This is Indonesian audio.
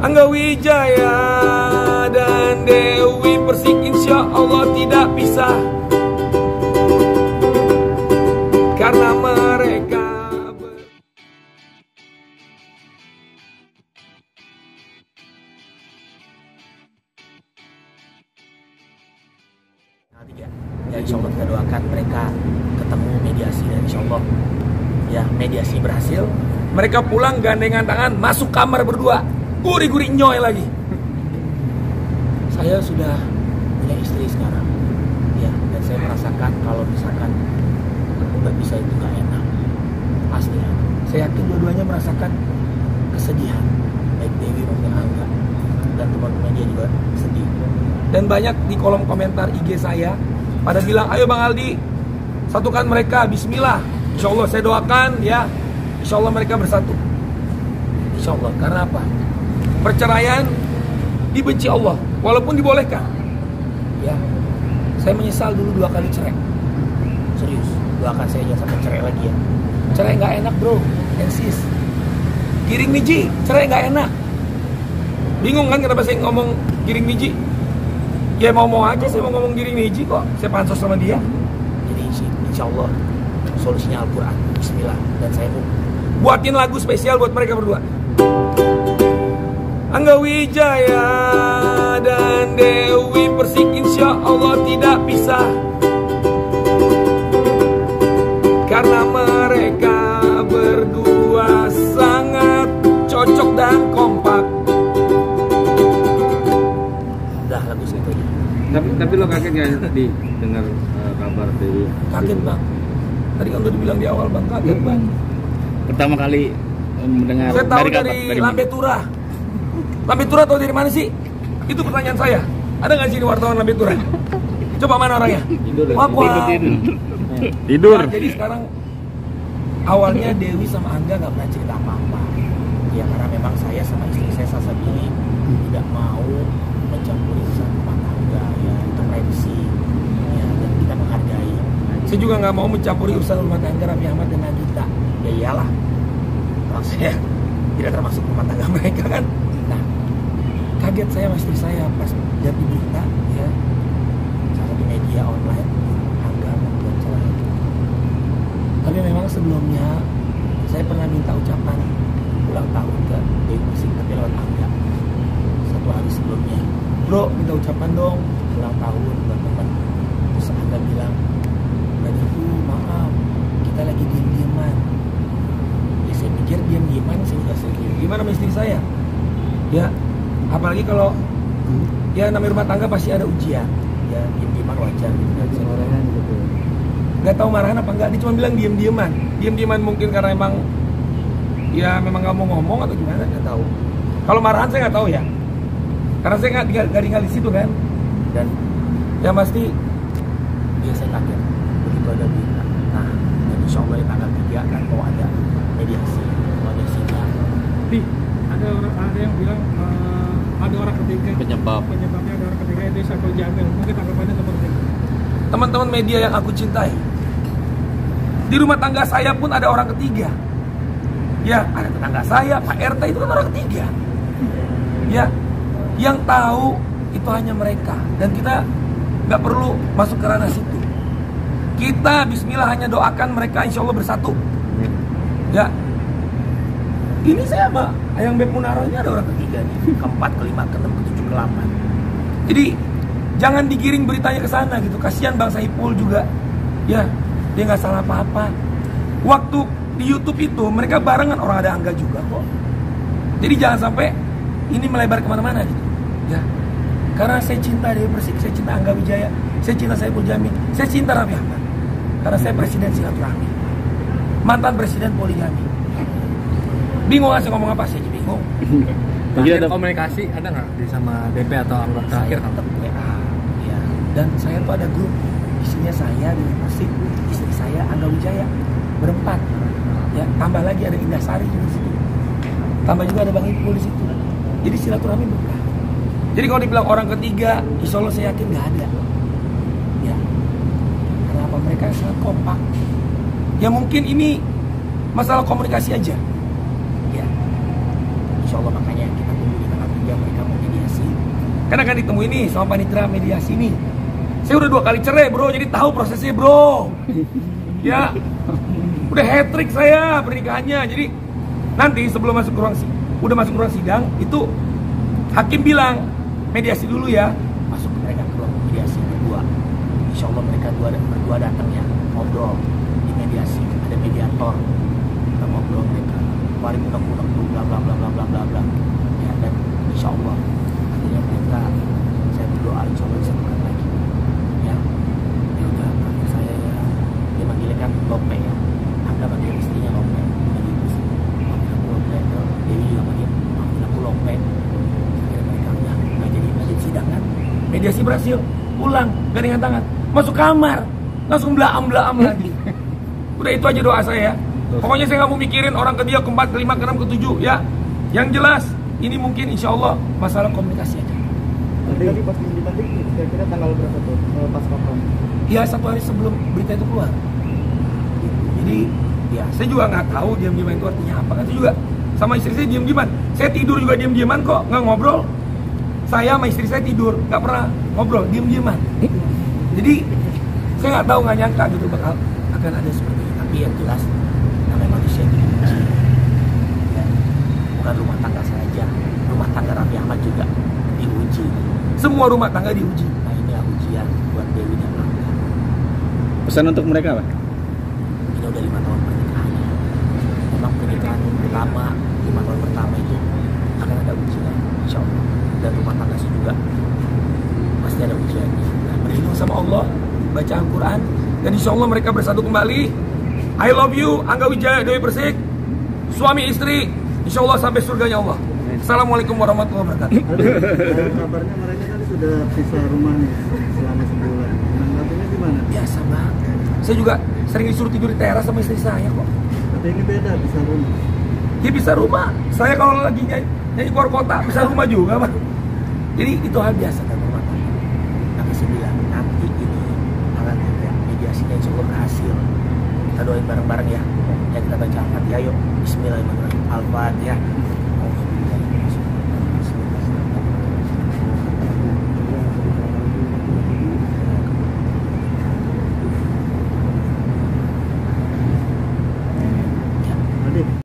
Angga Wijaya dan Dewi Persik insya Allah tidak pisah, karena mereka ya insya Allah kita doakan mereka ketemu mediasi dan insya Allah ya mediasi berhasil. Mereka pulang gandengan tangan, masuk kamar berdua, guri-guri nyoy lagi. Saya sudah punya istri sekarang, ya, dan saya merasakan kalau misalkan nggak bisa itu nggak enak, pasti. Saya yakin dua-duanya merasakan kesedihan, baik Dewi maupun Angga, dan teman-teman dia juga sedih. Dan banyak di kolom komentar IG saya pada bilang, ayo Bang Aldi, satukan mereka, bismillah. Insya Allah saya doakan ya, insya Allah mereka bersatu. Insya Allah, karena apa? Perceraian dibenci Allah, walaupun dibolehkan. Ya, saya menyesal dulu 2 kali cerai. Serius, doakan saya jangan sampai cerai lagi ya. Cerai nggak enak bro, ensis. Giring Niji, cerai nggak enak. Bingung kan kenapa saya ngomong Giring Niji? Ya mau aja saya mau ngomong Giring Niji kok, saya pansos sama dia. Jadi insya Allah solusinya Al-Quran, bismillah. Dan saya mau buatin lagu spesial buat mereka berdua. Angga Wijaya dan Dewi Persik insya Allah tidak pisah, karena mereka berdua sangat cocok dan kompak. udah lagu segitu aja. Tapi lo kaget nggak di dengar kabar Dewi? Kaget bang. Tadi kan udah dibilang di awal bang, kaget bang. Pertama kali mendengar Saya tahu dari mana? Lambe Tura. Lambe Tura tahu dari mana sih? Itu pertanyaan saya. Ada nggak sih di wartawan Lambe Tura? Coba mana orangnya? Tidur. Nah, jadi sekarang awalnya Dewi sama Angga nggak pernah cerita apa-apa. Ya karena memang saya sama istri saya Sasabini tidak mau mencampuri urusan rumah tangga, ya itu privacy, ya, dan kita menghargai. Saya juga nggak mau mencampuri urusan rumah tangga Raffi Ahmad dan Nagita. Ya iyalah, orang saya tidak termasuk rumah tangga mereka kan. Nah, kaget saya sama istri saya pas lihat di berita ya, Salah satu media online Angga membuat cerai. tapi memang sebelumnya saya pernah minta ucapan Ulang tahun ke Dewi Persik tapi lewat Angga 1 hari sebelumnya. bro, minta ucapan dong. Ulang tahun buat teman. Terus Angga bilang, "Badiku, maaf, kita lagi diem-dieman." Ya saya pikir diem-dieman, saya juga sedih. Gimana sama istri saya? Ya, apalagi kalau ya namanya rumah tangga pasti ada ujian. Ya diem-dieman wajar gitu kan. Saya gitu. Nggak tahu marahan apa enggak, dia cuma bilang diem-dieman. Diem-dieman mungkin karena emang ya memang nggak mau ngomong atau gimana, nggak tahu. Kalau marahan saya nggak tahu ya, karena saya nggak tinggal di situ kan. dan Ya pasti ya saya kaget begitu ada berita. Nah, dan insya Allah di tanggal 3 kan mau ada mediasi, ada yang bilang ada orang ketiga. Penyebabnya ada orang ketiga, itu Saiful Jamil. Mungkin tanggapannya seperti itu. teman-teman media yang aku cintai, di rumah tangga saya pun ada orang ketiga. Ya, ada tetangga saya, Pak RT itu kan orang ketiga. Ya, yang tahu itu hanya mereka, dan kita nggak perlu masuk ke ranah situ. Kita bismillah hanya doakan mereka insya Allah bersatu. Ya, ini saya sama Ayang Beb Munaro ini ada orang ketiga nih, keempat, kelima, keenam, ketujuh, ke-8. jadi jangan digiring beritanya ke sana gitu. Kasihan Bang Saipul juga. Ya, dia nggak salah apa-apa. Waktu di YouTube itu mereka barengan, orang ada Angga juga kok. Jadi jangan sampai ini melebar kemana-mana gitu. Ya, karena saya cinta Dewi Persik, saya cinta Angga Wijaya, saya cinta Saiful Jamil, saya cinta Raffi Ahmad. Karena saya presiden silaturahmi, mantan presiden poligami. Bingung nggak saya ngomong apa, saya bingung. Ada Komunikasi ada nggak di sama DP atau anggota terakhir? Tetap WA, ya. Dan saya tuh ada grup, isinya saya Dewi Persik, istri saya Angga Wijaya, berempat. Ya, tambah lagi ada Indah Sari di situ. Tambah juga ada Bang Ipul di situ. Jadi silaturahmi berkah. Jadi kalau dibilang orang ketiga, insya Allah saya yakin nggak ada. Ya, karena apa, mereka sangat kompak. Ya mungkin ini masalah komunikasi aja. Ya, insya Allah makanya kita tunggu di tanggal 3 Kan akan ditemui nih sama panitera mediasi nih. Saya udah 2 kali cerai bro, jadi tahu prosesnya bro. Ya, udah hat-trick saya pernikahannya. Jadi nanti sebelum masuk ke ruang sidang itu hakim bilang mediasi dulu ya. Masuk mereka ke ruang mediasi berdua. Insya Allah mereka berdua datang ya, ngobrol di mediasi, ada mediator, kita ngobrol mereka, mari unek-unek dulu, bla bla bla bla bla bla bla. Ya, dan insya Allah akhirnya mereka, saya berdoa insya Allah disatukan lagi. Ya, ya udah, maafin saya ya. Dia manggilnya kan Lope ya, Anda manggil istrinya Lope, manggil istri, maafin aku Lope, Dewi juga manggil, maafin aku Lope. Akhirnya mereka udah nggak jadi sidang kan. Mediasi berhasil, pulang, gandengan tangan, masuk kamar, langsung belaam lagi. Udah itu aja doa saya ya. Pokoknya saya nggak mau mikirin orang ke dia, keempat, kelima, keenam, ketujuh ya. Yang jelas ini mungkin insya Allah masalah komunikasi aja. Tadi pas dilantik kira-kira tanggal berapa tuh pas kapan? Ya 1 hari sebelum berita itu keluar. Jadi ya saya juga nggak tahu diam-diaman itu artinya apa. Kan itu juga sama istri saya diam-diaman. Saya tidur juga diam-diaman kok, nggak ngobrol. Saya sama istri saya tidur, nggak pernah ngobrol, diam-diaman. Jadi saya nggak tahu, nggak nyangka gitu bakal akan ada seperti itu. Tapi yang jelas namanya manusia itu diuji. Ya, bukan rumah tangga saja, rumah tangga Raffi Ahmad juga diuji. Semua rumah tangga diuji. Nah inilah ujian buat Dewi dan Angga. Pesan untuk mereka apa? Ini udah 5 tahun pernikahannya. Memang pernikahan pertama 5 tahun pertama itu akan ada ujian, insya Allah. Dan rumah tangga sih juga pasti ada ujiannya. Nah, berlindung sama Allah, baca Al-Quran, dan insya Allah mereka bersatu kembali. I love you, Angga Wijaya, Dewi Persik, suami istri, insya Allah sampai surganya Allah. Assalamualaikum warahmatullahi wabarakatuh. Kabarnya mereka kan sudah pisah rumah nih selama sebulan. Menanggapinya gimana? Biasa banget. Saya juga sering disuruh tidur di teras sama istri saya kok. Tapi ini beda pisah rumah. Dia bisa rumah. Saya kalau lagi nyanyi keluar kota bisa rumah juga, Pak. Jadi itu hal biasa Dan rumah tangga. Tapi saya bilang nanti ini akan ada mediasinya insya Allah berhasil. Kita doain bareng-bareng ya. Ya kita baca Al-Fatihah yuk. Bismillahirrahmanirrahim. Al-Fatihah.